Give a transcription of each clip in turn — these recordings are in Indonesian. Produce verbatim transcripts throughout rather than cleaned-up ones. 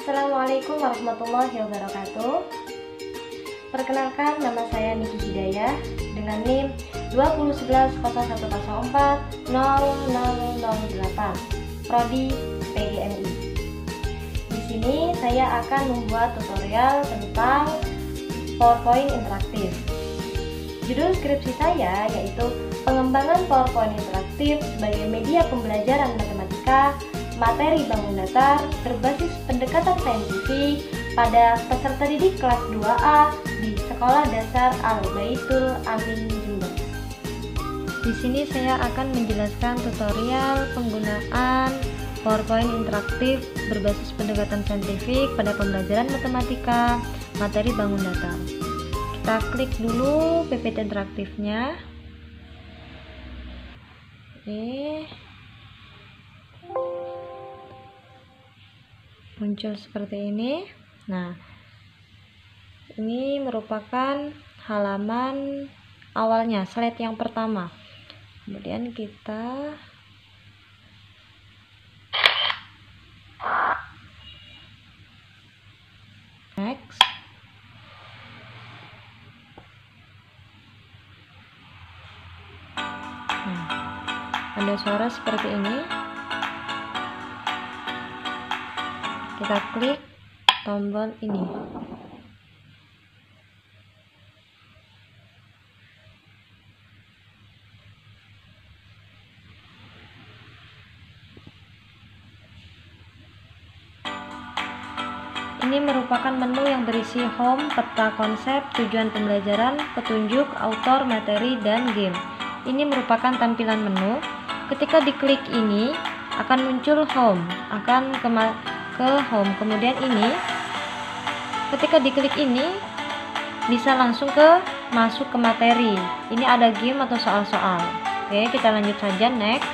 Assalamualaikum warahmatullahi wabarakatuh. Perkenalkan, nama saya Niki Hidayah dengan NIM dua nol satu satu nol satu nol empat nol nol nol delapan, prodi P G M I. Di sini saya akan membuat tutorial tentang PowerPoint interaktif. Judul skripsi saya yaitu pengembangan PowerPoint interaktif sebagai media pembelajaran matematika materi bangun datar berbasis pendekatan saintifik pada peserta didik kelas dua A di Sekolah Dasar Al-Baitul Amin Jember. Di sini saya akan menjelaskan tutorial penggunaan PowerPoint interaktif berbasis pendekatan saintifik pada pembelajaran matematika materi bangun datar. Kita klik dulu P P T interaktifnya. Oke. Muncul seperti ini. Nah, ini merupakan halaman awalnya, slide yang pertama. Kemudian kita next. Nah, ada suara seperti ini. Kita klik tombol ini. Ini merupakan menu yang berisi home, peta konsep, tujuan pembelajaran, petunjuk, autor, materi, dan game. Ini merupakan tampilan menu. Ketika diklik ini akan muncul home, akan ke ke home. Kemudian ini ketika diklik ini bisa langsung ke masuk ke materi. Ini ada game atau soal-soal. Oke, kita lanjut saja, next.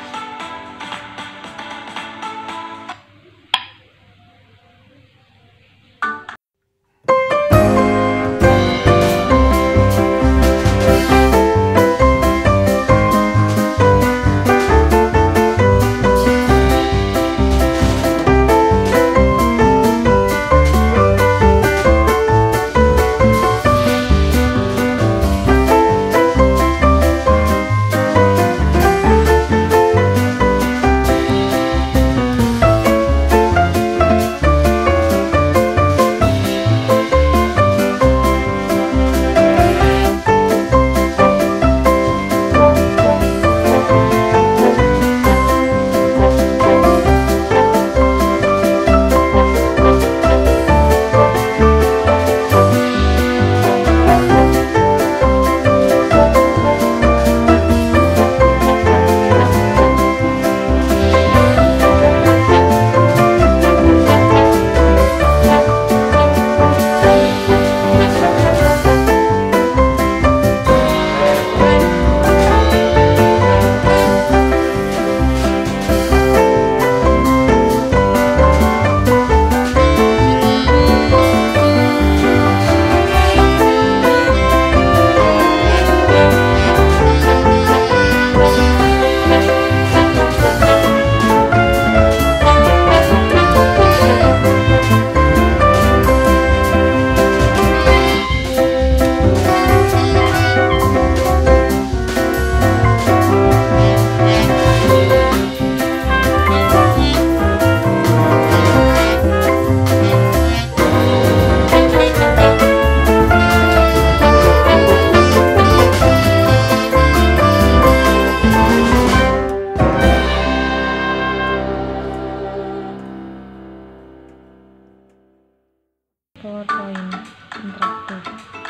PowerPoint interaktif.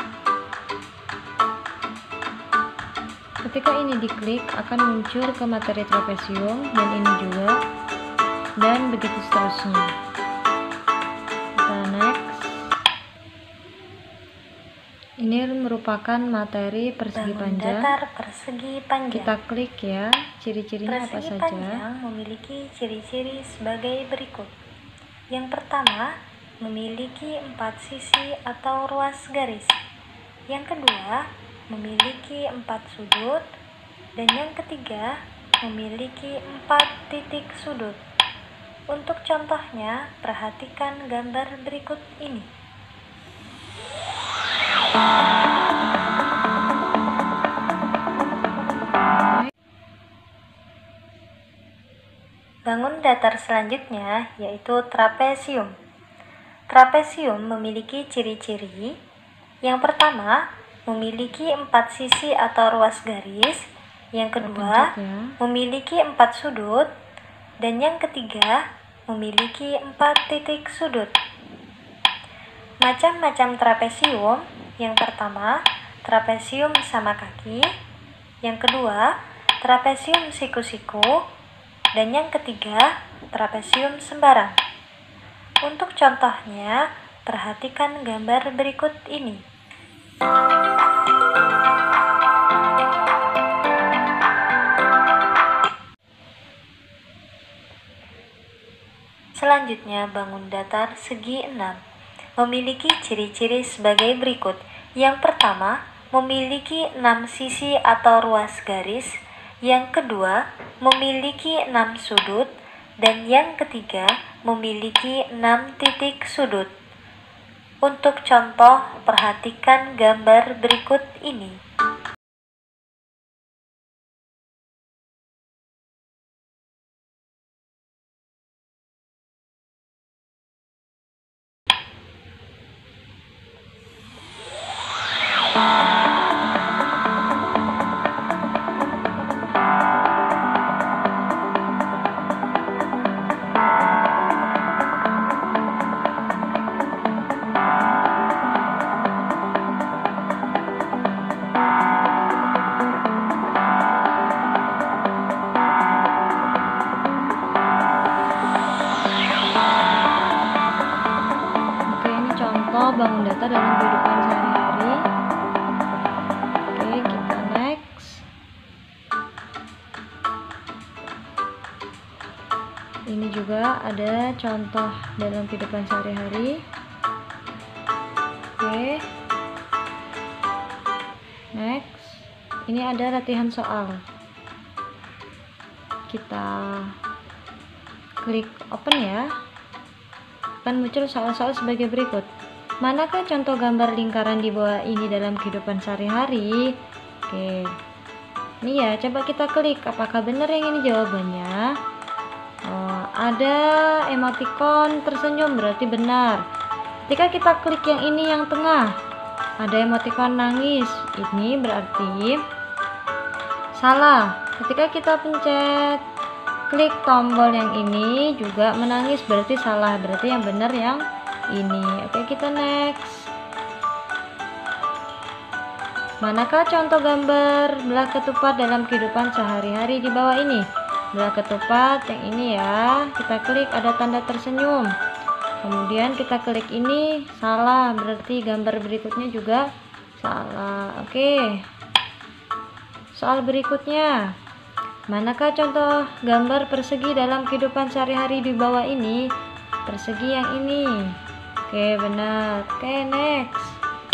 Ketika ini diklik akan muncul ke materi trapesium dan ini juga, dan begitu seterusnya. Kita next. Ini merupakan materi persegi panjang. Datar persegi panjang. Kita klik ya, ciri-cirinya apa saja. Persegi panjang memiliki ciri-ciri sebagai berikut. Yang pertama, memiliki empat sisi atau ruas garis. Yang kedua, memiliki empat sudut. Dan yang ketiga, memiliki empat titik sudut. Untuk contohnya, perhatikan gambar berikut ini. Bangun datar selanjutnya yaitu trapesium. Trapesium memiliki ciri-ciri. Yang pertama, memiliki empat sisi atau ruas garis. Yang kedua, memiliki empat sudut. Dan yang ketiga, memiliki empat titik sudut. Macam-macam trapesium. Yang pertama, trapesium sama kaki. Yang kedua, trapesium siku-siku. Dan yang ketiga, trapesium sembarang. Untuk contohnya, perhatikan gambar berikut ini. Selanjutnya, bangun datar segi enam. Memiliki ciri-ciri sebagai berikut. Yang pertama, memiliki enam sisi atau ruas garis. Yang kedua, memiliki enam sudut. Dan yang ketiga, memiliki enam titik sudut. Untuk contoh, perhatikan gambar berikut ini. Bangun datar dalam kehidupan sehari-hari. Oke, kita next. Ini juga ada contoh dalam kehidupan sehari-hari. Oke, next. Ini ada latihan soal. Kita klik open ya. Akan muncul soal-soal sebagai berikut. Manakah contoh gambar lingkaran di bawah ini dalam kehidupan sehari-hari? Oke, ini ya, coba kita klik. Apakah benar yang ini jawabannya? Oh, ada emoticon tersenyum, berarti benar. Ketika kita klik yang ini, yang tengah, ada emoticon nangis, ini berarti salah. Ketika kita pencet klik tombol yang ini juga menangis, berarti salah. Berarti yang benar yang ini. Oke, kita next. Manakah contoh gambar belah ketupat dalam kehidupan sehari-hari di bawah ini? Belah ketupat yang ini ya. Kita klik, ada tanda tersenyum. Kemudian kita klik ini, salah. Berarti gambar berikutnya juga salah. Oke. Soal berikutnya. Manakah contoh gambar persegi dalam kehidupan sehari-hari di bawah ini? Persegi yang ini. Oke, benar. Oke, next.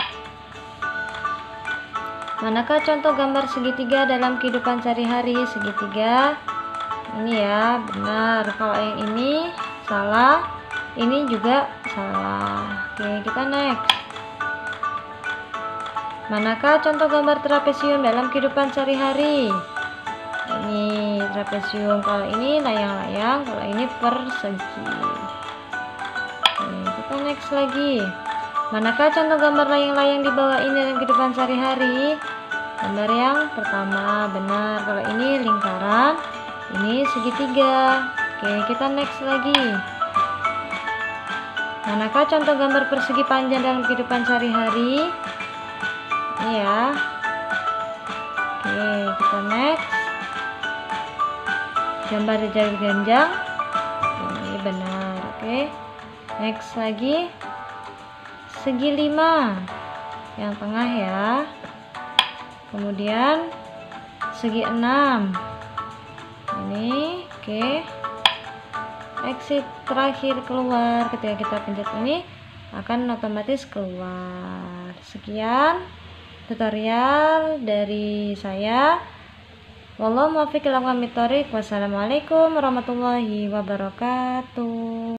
Manakah contoh gambar segitiga dalam kehidupan sehari-hari? Segitiga ini ya, benar. Kalau yang ini salah, ini juga salah. Oke, kita next. Manakah contoh gambar trapesium dalam kehidupan sehari-hari? Ini trapesium. Kalau ini layang-layang, kalau ini persegi. Oke, kita next lagi. Manakah contoh gambar layang-layang di bawah ini dalam kehidupan sehari-hari? Gambar yang pertama benar. Kalau ini lingkaran, ini segitiga. Oke, kita next lagi. Manakah contoh gambar persegi panjang dalam kehidupan sehari-hari? Ini ya. Oke, kita next. Gambar jari ganjang, ini benar. Oke, next lagi. Segi lima yang tengah ya. Kemudian segi enam ini. Oke, exit terakhir keluar. Ketika kita pencet ini akan otomatis keluar. Sekian tutorial dari saya. Wallahu muwaffiq ila aqwamit thoriq. Wassalamualaikum warahmatullahi wabarakatuh.